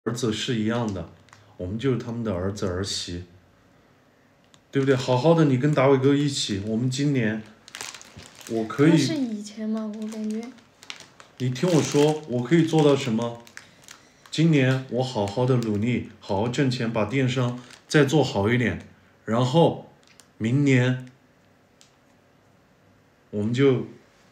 儿子是一样的，我们就是他们的儿子儿媳，对不对？好好的，你跟达伟哥一起，我们今年我可以。 那是以前嘛，我感觉。 你听我说，我可以做到什么？今年我好好的努力，好好挣钱，把电商再做好一点，然后明年我们就，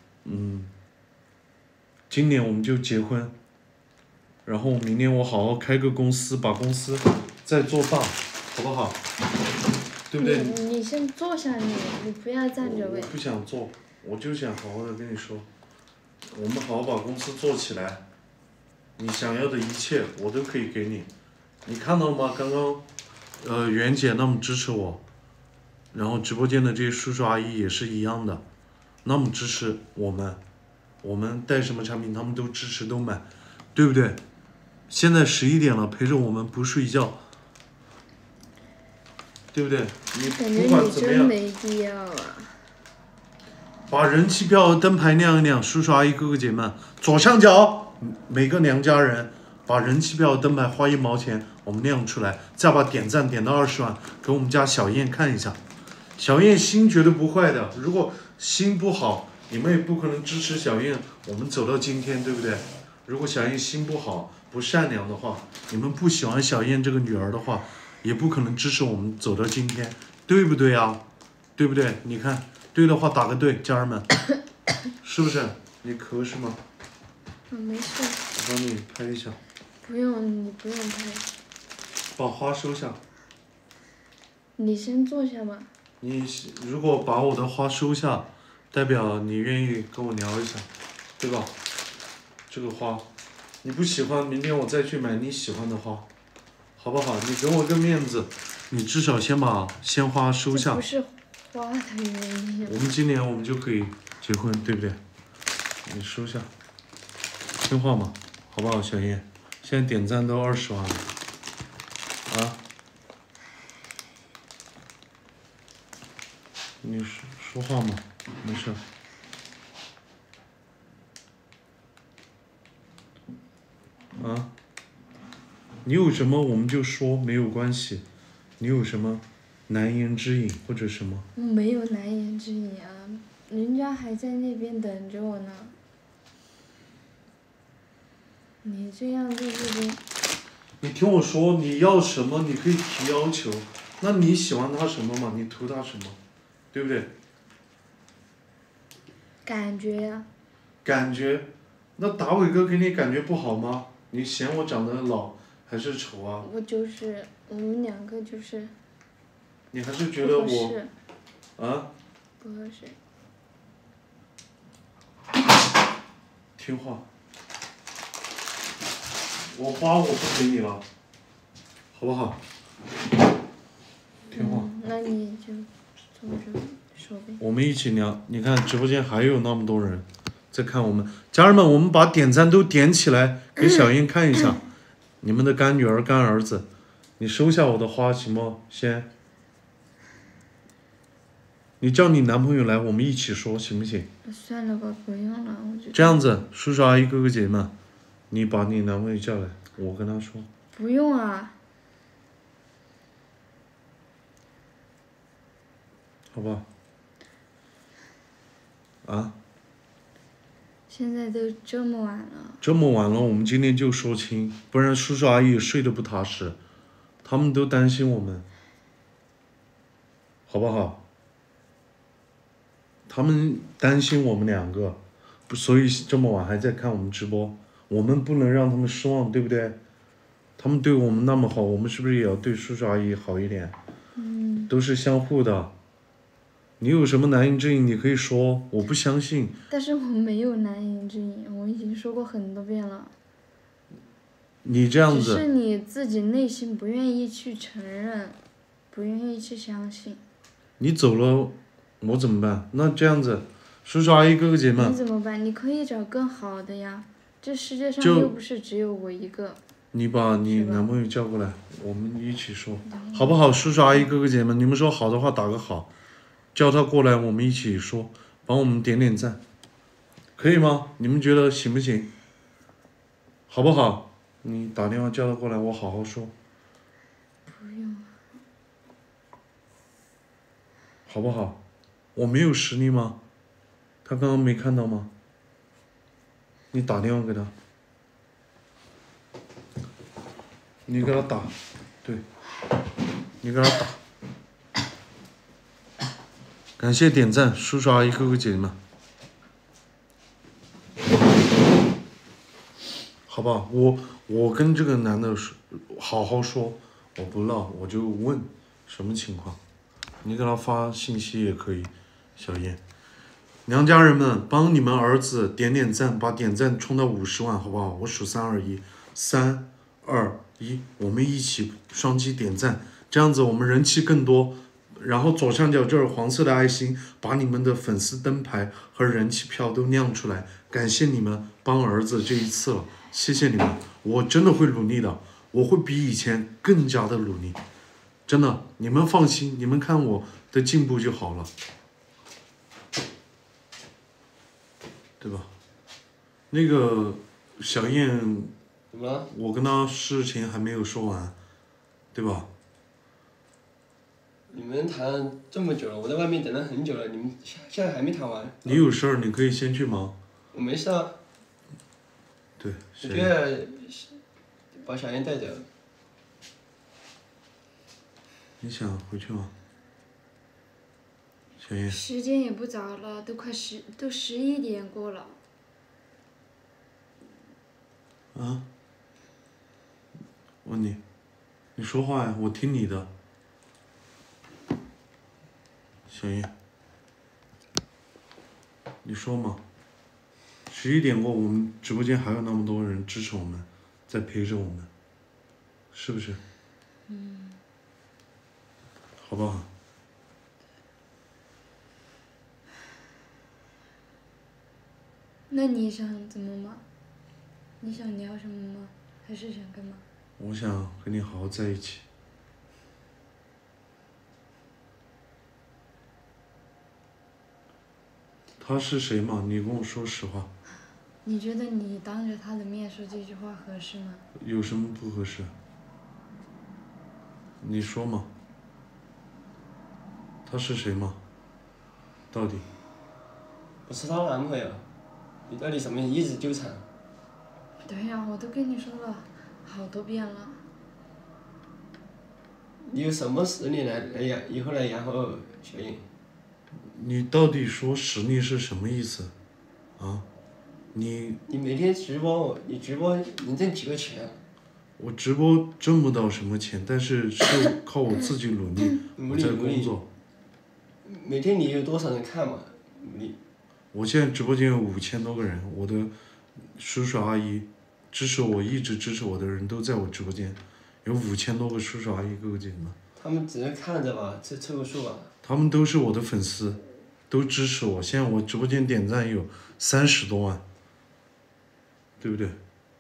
今年我们就结婚，然后明年我好好开个公司，把公司再做大，好不好？对不对？ 你先坐下，你不要站着喂。 我不想做，我就想好好的跟你说，我们好好把公司做起来，你想要的一切我都可以给你。你看到吗？刚刚，袁姐那么支持我，然后直播间的这些叔叔阿姨也是一样的，那么支持我们，我们带什么产品他们都支持都买，对不对？现在11点了，陪着我们不睡觉，对不对？你不管怎么样， 感觉你真没必要啊。 把人气票和灯牌亮一亮，叔叔阿姨哥哥姐们，左上角每个娘家人把人气票和灯牌花1毛钱，我们亮出来，再把点赞点到20万，给我们家小燕看一下。小燕心绝对不坏的，如果心不好，你们也不可能支持小燕我们走到今天，对不对？如果小燕心不好不善良的话，你们不喜欢小燕这个女儿的话，也不可能支持我们走到今天，对不对啊？对不对？你看对的话打个对，家人们，是不是？你咳是吗？ 没事。 我帮你拍一下。 不用，你不用拍。 把花收下。 你先坐下吧。 你如果把我的花收下，代表你愿意跟我聊一下，对吧？这个花，你不喜欢，明天我再去买你喜欢的花，好不好？你给我个面子，你至少先把鲜花收下。 这不是花的原因。 我们今年我们就可以结婚，对不对？你收下，听话嘛，好不好，小燕？现在点赞都20万了，啊？你说话嘛，没事。啊，你有什么我们就说，没有关系。你有什么难言之隐或者什么？ 没有难言之隐啊，人家还在那边等着我呢。你这样对不对？ 你听我说，你要什么你可以提要求，那你喜欢他什么嘛？你图他什么，对不对？ 感觉呀。 感觉，那达伟哥给你感觉不好吗？你嫌我长得老还是丑啊？ 我们两个就是。 你还是觉得我，啊？ 不合适。 听话。我花我不给你了，好不好？听话。 那你就坐着说呗。 我们一起聊，你看直播间还有那么多人在看我们，家人们，我们把点赞都点起来，给小英看一下，你们的干女儿、干儿子，你收下我的花行不？先，你叫你男朋友来，我们一起说，行不行？ 算了吧，不用了，我觉得。 这样子，叔叔阿姨、哥哥姐姐们，你把你男朋友叫来，我跟他说。 不用啊。 好不好？啊？ 现在都这么晚了。 这么晚了，我们今天就说清，不然叔叔阿姨睡得不踏实，他们都担心我们，好不好？他们担心我们两个，所以这么晚还在看我们直播，我们不能让他们失望，对不对？他们对我们那么好，我们是不是也要对叔叔阿姨好一点？都是相互的。你有什么难言之隐，你可以说，我不相信。 但是我没有难言之隐，我已经说过很多遍了。 你这样子。 只是你自己内心不愿意去承认，不愿意去相信。 你走了，我怎么办？那这样子，叔叔阿姨、哥哥姐们。 你怎么办？你可以找更好的呀，这世界上又不是只有我一个。 你把你男朋友叫过来，我们一起说，好不好？叔叔阿姨、哥哥姐们，你们说好的话打个好。叫他过来，我们一起说，帮我们点点赞，可以吗？你们觉得行不行？好不好？ 你打电话叫他过来，我好好说。 不用。 好不好？我没有实力吗？他刚刚没看到吗？你打电话给他，你给他打，对，你给他打。感谢点赞，叔叔阿姨哥哥姐姐们，好不好？我跟这个男的好好说，我不闹，我就问什么情况，你给他发信息也可以，小燕。娘家人们，帮你们儿子点点赞，把点赞冲到50万，好不好？我数321，3、2、1，我们一起双击点赞，这样子我们人气更多。然后左上角这儿黄色的爱心，把你们的粉丝灯牌和人气票都亮出来。感谢你们帮儿子这一次了，谢谢你们，我真的会努力的，我会比以前更加的努力，真的，你们放心，你们看我的进步就好了。对吧？那个小燕， 怎么了？ 我跟她事情还没有说完，对吧？ 你们谈这么久了，我在外面等了很久了，你们现在还没谈完。 你有事儿你可以先去忙。 我没事啊。 对。 我觉得把小燕带走。 你想回去吗？小燕。 时间也不早了，都11点过了。 啊？问你，你说话呀，我听你的。小燕，你说嘛？11点过，我们直播间还有那么多人支持我们，在陪着我们，是不是？好不好？ 那你想怎么吗？你想聊什么吗？还是想干嘛？ 我想和你好好在一起。他是谁嘛？你跟我说实话。 你觉得你当着他的面说这句话合适吗？ 有什么不合适？你说嘛。他是谁嘛？到底？ 我是她男朋友，你到底什么一直纠缠？ 对呀，我都跟你说了好多遍了。 你有什么实力以后来养活小燕？ 你到底说实力是什么意思？啊？ 你每天直播，你直播能挣几个钱？ 我直播挣不到什么钱，但是是靠我自己努力，我在工作。 每天你有多少人看嘛？努力。 我现在直播间有5000多个人，我的叔叔阿姨支持我，一直支持我的人都在我直播间，有5000多个叔叔阿姨哥哥姐姐们。 他们只能看着吧，凑个数吧。 他们都是我的粉丝，都支持我。现在我直播间点赞有30多万，对不对？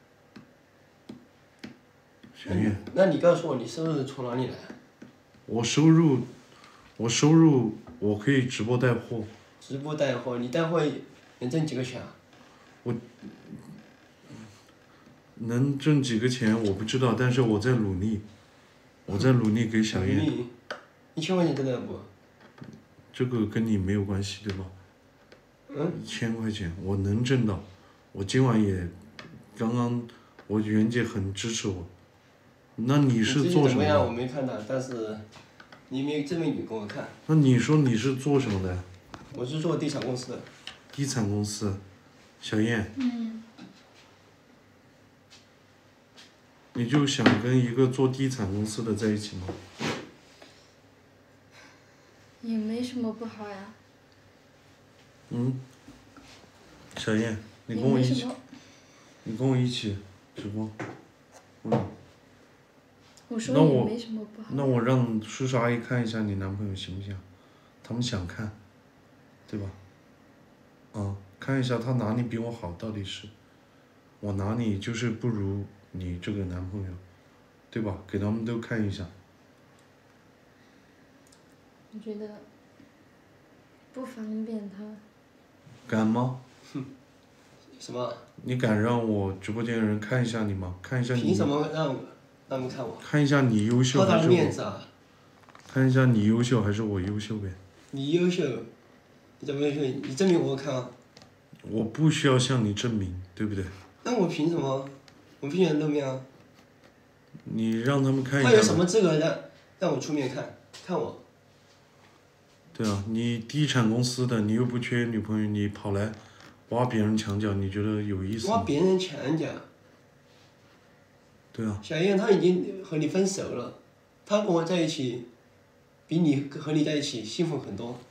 小燕。 那你告诉我，你收入从哪里来？ 我收入我可以直播带货。 直播带货，你带货能挣几个钱啊？ 我能挣几个钱我不知道，但是我在努力，给小燕。 1000块钱挣得不？ 这个跟你没有关系，对吧？1000块钱我能挣到，我今晚也刚刚，我袁姐很支持我。那你是做什么的？ 怎么样？我没看到，但是你没证明你给我看。 那你说你是做什么的？ 我是做地产公司的。 地产公司，小燕。你就想跟一个做地产公司的在一起吗？ 也没什么不好呀。 小燕，你跟我一起直播。 我说也没什么不好。 那我让叔叔阿姨看一下你男朋友行不行？他们想看，对吧？看一下他哪里比我好，到底是我哪里就是不如你这个男朋友，对吧？给他们都看一下。 我觉得不方便他。 敢吗？ 什么？ 你敢让我直播间的人看一下你吗？看一下你。 凭什么让他们看我？ 看一下你优秀还是好大的面我？ 子啊！ 看一下你优秀还是我优秀呗？ 你优秀，你怎么优秀？你证明我看啊？ 我不需要向你证明，对不对？ 那我凭什么？我凭什么露面啊？ 你让他们看一下。 他有什么资格让我出面看我？ 对啊，你地产公司的，你又不缺女朋友，你跑来挖别人墙角，你觉得有意思吗？ 挖别人墙角。 对啊。 小燕她已经和你分手了，她跟我在一起，比你和你在一起幸福很多。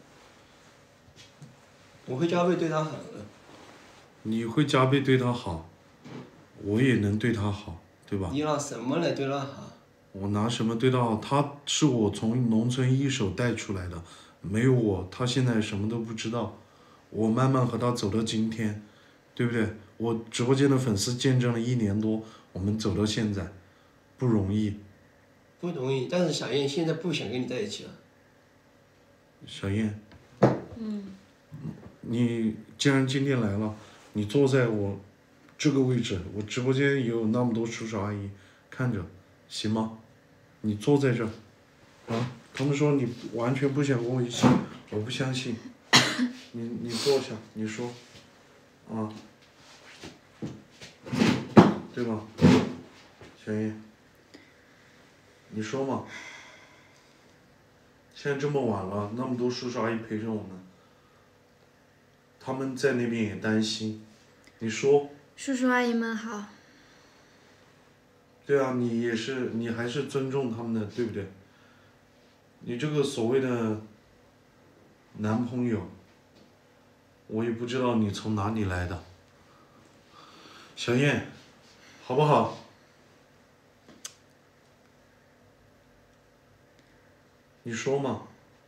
我会加倍对她好的。 你会加倍对她好，我也能对她好，对吧？ 你拿什么来对她好？ 我拿什么对她好？她是我从农村一手带出来的，没有我，她现在什么都不知道。我慢慢和她走到今天，对不对？我直播间的粉丝见证了1年多，我们走到现在，不容易。 不容易，但是小燕现在不想跟你在一起了。 小燕。你既然今天来了，你坐在我这个位置，我直播间有那么多叔叔阿姨看着，行吗？你坐在这儿，啊，他们说你完全不想跟我一起，我不相信。你坐下，你说，啊，对吧？小燕，你说嘛。现在这么晚了，那么多叔叔阿姨陪着我们。他们在那边也担心，你说？ 叔叔阿姨们好。 对啊，你还是尊重他们的，对不对？你这个所谓的男朋友，我也不知道你从哪里来的。小燕，好不好？你说嘛。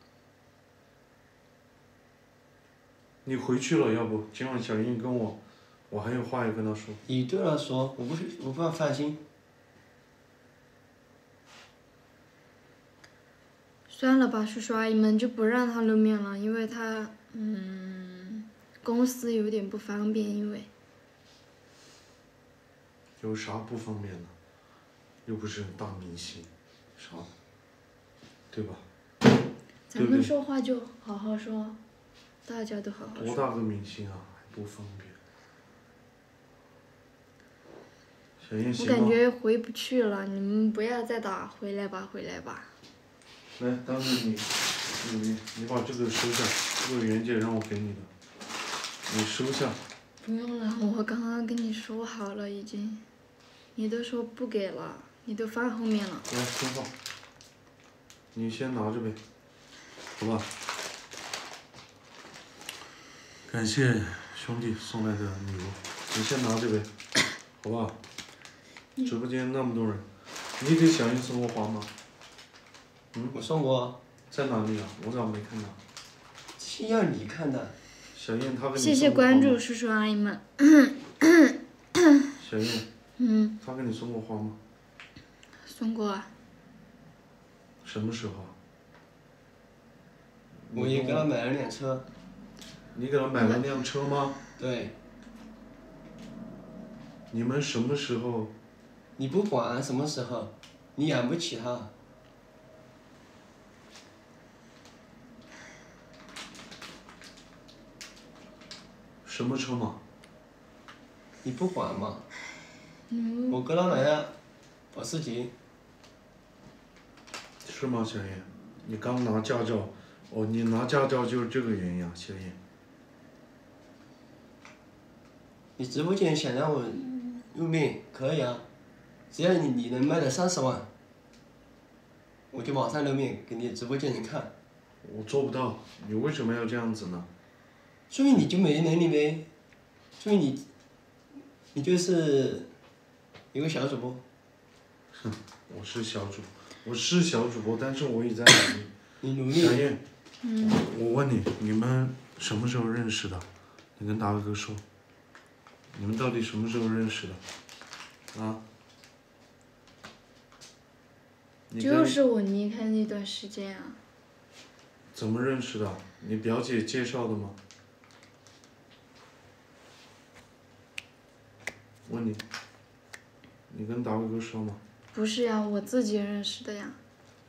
你回去了，要不今晚小燕跟我还有话要跟她说。 你对她说，我不放心。 算了吧，叔叔阿姨们就不让他露面了，因为他公司有点不方便，因为。 有啥不方便的？又不是大明星，啥？对吧？ 咱们说话就好好说，大家都好好说。 多大个明星啊，还不方便？小燕行吗？ 我感觉回不去了，你们不要再打，回来吧，回来吧。 来，当时你把这个收下，这个袁姐让我给你的，你收下。 不用了，我刚刚跟你说好了已经，你都说不给了，你都放后面了。 来，听话，你先拿着呗，好吧？感谢兄弟送来的礼物，你先拿着呗，好不好？直播间那么多人，你给小燕送过花吗？ 我送过。 在哪里啊？我咋没看到？ 是要你看的。 小燕她给你谢谢关注，叔叔阿姨们。 小燕。她给你送过花吗？ 送过啊。 什么时候啊？ 我也给她买了辆车。 你给她买了辆车吗？ 对。 你们什么时候？ 你不管什么时候，你养不起她。 什么车嘛？ 你不管嘛。我给她买了保时捷。 是吗，小燕？你刚拿驾照，哦，你拿驾照就是这个原因啊，小燕。 你直播间想让我露面可以啊，只要你能卖到30万，我就马上露面给你直播间人看。 我做不到，你为什么要这样子呢？ 说明你就没能力呗，说明你就是一个小主播。 哼，我是小主播，但是我也在努力。 你努力。 小燕，我问你，你们什么时候认识的？你跟大哥说，你们到底什么时候认识的？啊？ 就是我离开那段时间啊。 怎么认识的？你表姐介绍的吗？ 问你，你跟大伟哥说吗？ 不是呀，我自己认识的呀。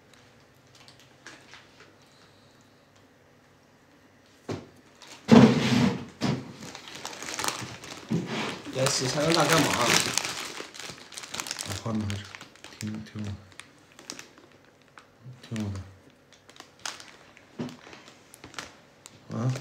来死缠烂打干嘛？ 把话拿着，听我的，听我的。啊，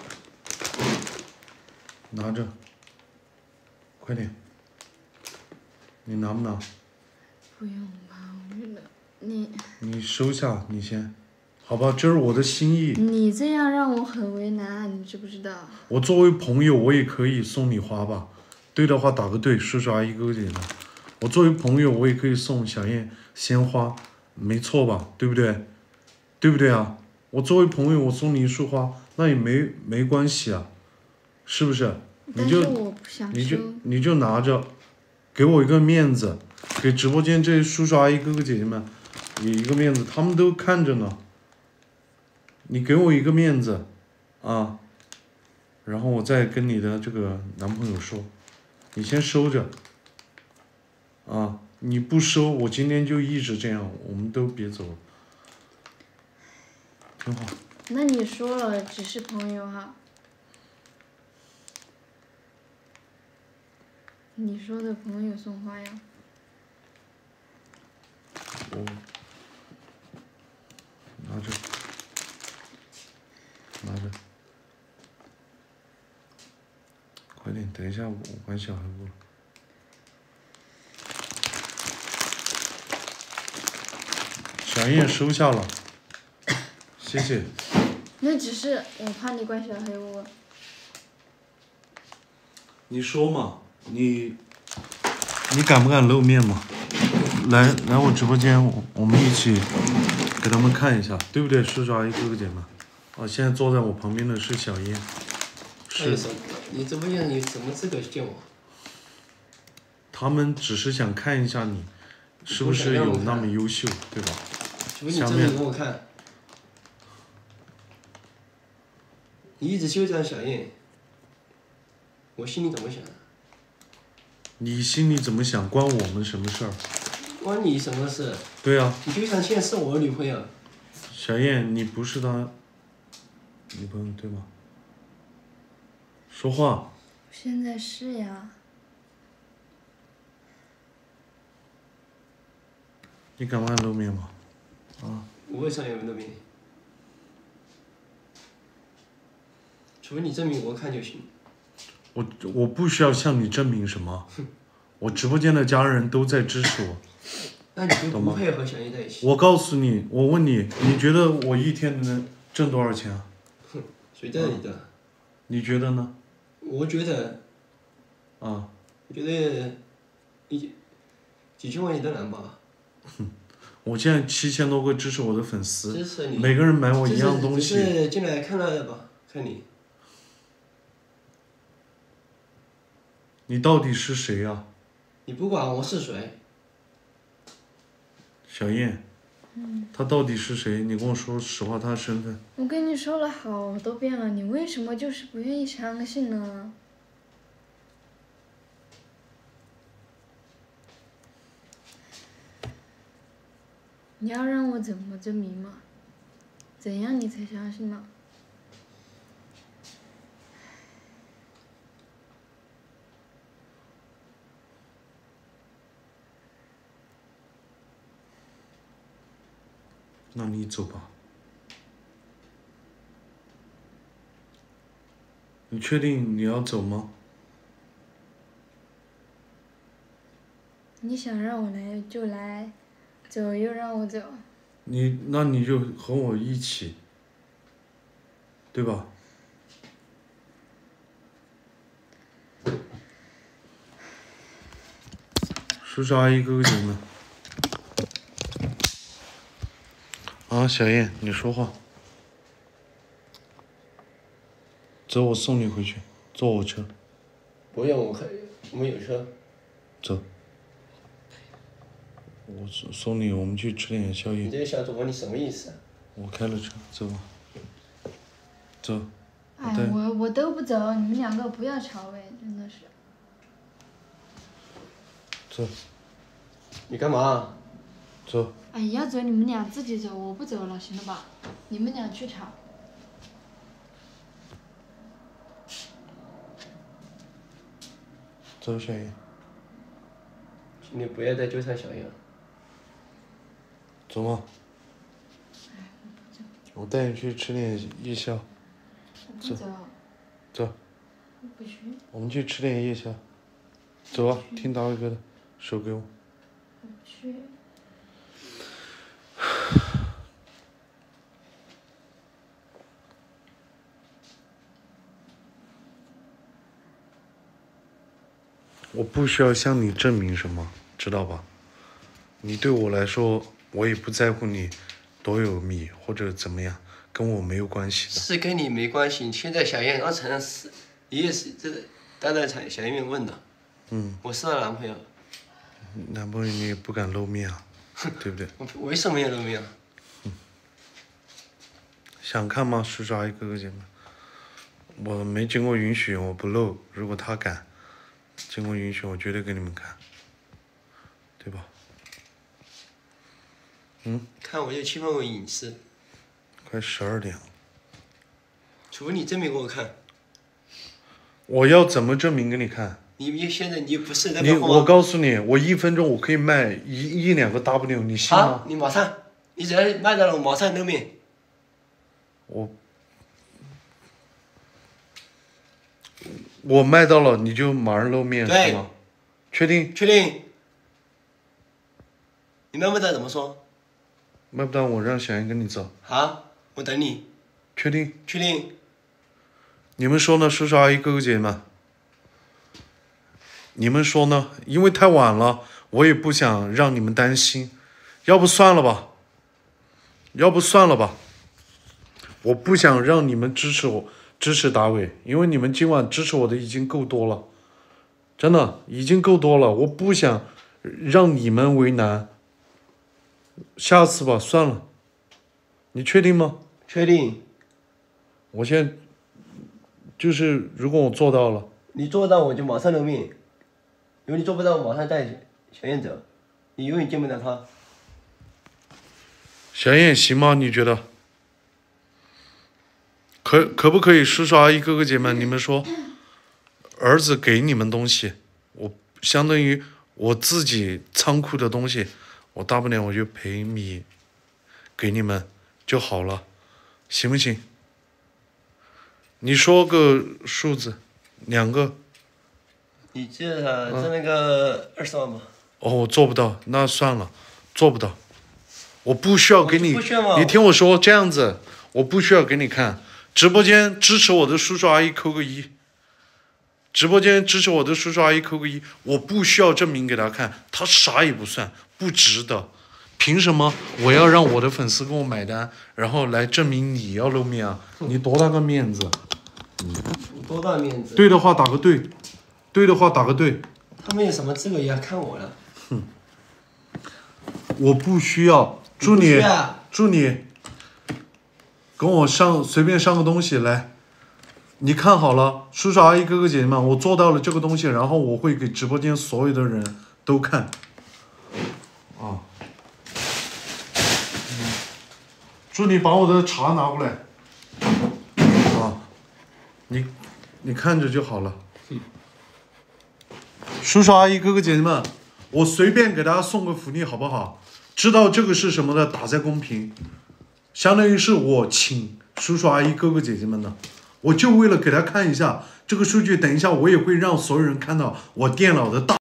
拿着，快点，你拿不拿？ 不用吧，我觉得你收下，你先，好吧，这是我的心意。 你这样让我很为难，你知不知道？ 我作为朋友，我也可以送你花吧，对的话打个对，叔叔阿姨哥哥姐姐。我作为朋友，我也可以送小燕鲜花，没错吧？对不对？对不对啊？我作为朋友，我送你一束花，那也没关系啊，是不是？ 但是我不想收。 你就拿着，给我一个面子，给直播间这些叔叔阿姨哥哥姐姐们也一个面子，他们都看着呢。你给我一个面子，啊，然后我再跟你的这个男朋友说，你先收着，啊，你不收，我今天就一直这样，我们都别走了，挺好。 那你说了，只是朋友哈。你说的朋友送花呀？ 我拿着，快点，等一下我管小黑屋了。小燕收下了，谢谢。 那只是我怕你关小黑屋。 你说嘛，你敢不敢露面嘛？来我直播间，我们一起给他们看一下，对不对，叔叔阿姨哥哥姐们？啊，现在坐在我旁边的是小燕。是。 你直播间你什么资格见我？ 他们只是想看一下你，是不是有那么优秀，对吧？ 除非你证明给我看。你一直纠缠小燕，我心里怎么想的？ 你心里怎么想，关我们什么事儿？ 关你什么事？ 对啊。 你纠缠现在是我女朋友。 小燕，你不是他女朋友对吗？说话。 现在是呀。 你敢不敢露面吗？啊。 我为啥要露面？除非你证明我看就行。 我不需要向你证明什么，我直播间的家人都在支持我。 那你就不配合小燕在一起。 我告诉你，我问你，你觉得我一天能挣多少钱啊？ 哼，谁带你的？ 你觉得呢？ 我觉得。 啊。 我觉得几千块钱都难吧。 我现在7000多个支持我的粉丝， 支持你， 每个人买我一样东西。 只是进来看了吧，看你。 你到底是谁呀？ 你不管我是谁。 小燕。他到底是谁？你跟我说实话，他的身份。 我跟你说了好多遍了，你为什么就是不愿意相信呢？你要让我怎么证明嘛？怎样你才相信呢？ 那你走吧。你确定你要走吗？ 你想让我来就来，走又让我走。 那你就和我一起，对吧？叔叔阿姨哥哥姐姐们。啊，小燕，你说话。走，我送你回去，坐我车。 不用，我们有车。 走。我送你，我们去吃点宵夜。 你这个小主播，你什么意思啊？ 我开了车，走吧。走。 哎，我都不走，你们两个不要吵呗，真的是。 走。 你干嘛？ 走。 哎，要走你们俩自己走，我不走了，行了吧？你们俩去吵。 走，小燕。 请你不要再纠缠小燕了。 走嘛。我带你去吃点夜宵。 我不走。 走。 我不去。 我们去吃点夜宵。走啊，听大卫哥的，手给我。 我不去。 我不需要向你证明什么，知道吧？你对我来说，我也不在乎你多有米或者怎么样，跟我没有关系的。 是跟你没关系。现在小燕刚承认是，你也是这刚才小燕问的。我是她男朋友。 男朋友你也不敢露面啊，对不对？ 我为什么要露面啊？ 想看吗，叔叔阿姨哥哥姐妹？我没经过允许，我不露。如果他敢经过允许，我绝对给你们看，对吧？ 看我就侵犯我隐私。 快12点了。 除非你证明给我看。 我要怎么证明给你看？ 现在你不是在帮我告诉你，我1分钟我可以卖一两个 W， 你信吗？ 好，你马上，你只要卖到了，我马上露面。 我卖到了，你就马上露面是吗？确定？ 确定。你卖不到怎么说？ 卖不到我让小燕跟你走。 好，我等你。 确定？ 确定。 你们说呢，叔叔阿姨哥哥姐姐们？你们说呢？因为太晚了，我也不想让你们担心，要不算了吧？我不想让你们支持达伟，因为你们今晚支持我的已经够多了，真的已经够多了，我不想让你们为难。下次吧，算了。你确定吗？ 确定。 我现在就是如果我做到了， 你做到我就马上露面。如果你做不到，我马上带小燕走，你永远见不到她。 小燕行吗？你觉得？可不可以？叔叔阿姨哥哥姐妹，你们说，儿子给你们东西，我相当于我自己仓库的东西，我大不了我就赔米给你们就好了，行不行？你说个数字，2个。 你这那个20万吧。 哦，我做不到，那算了，做不到。我不需要给你，你听我说，这样子，我不需要给你看。直播间支持我的叔叔阿姨扣个1。直播间支持我的叔叔阿姨扣个1，我不需要证明给他看，他啥也不算，不值得。凭什么我要让我的粉丝跟我买单，然后来证明你要露面啊？你多大个面子？ 多大面子？ 对的话打个对。对的话打个对。 他们有什么资格也要看我了？ 我不需要。祝你跟我随便上个东西来。你看好了，叔叔阿姨哥哥姐姐们，我做到了这个东西，然后我会给直播间所有的人都看。啊。祝你把我的茶拿过来。啊。你看着就好了。叔叔阿姨哥哥姐姐们，我随便给大家送个福利好不好？知道这个是什么的打在公屏，相当于是我请叔叔阿姨哥哥姐姐们的，我就为了给大家看一下这个数据，等一下我也会让所有人看到我电脑的大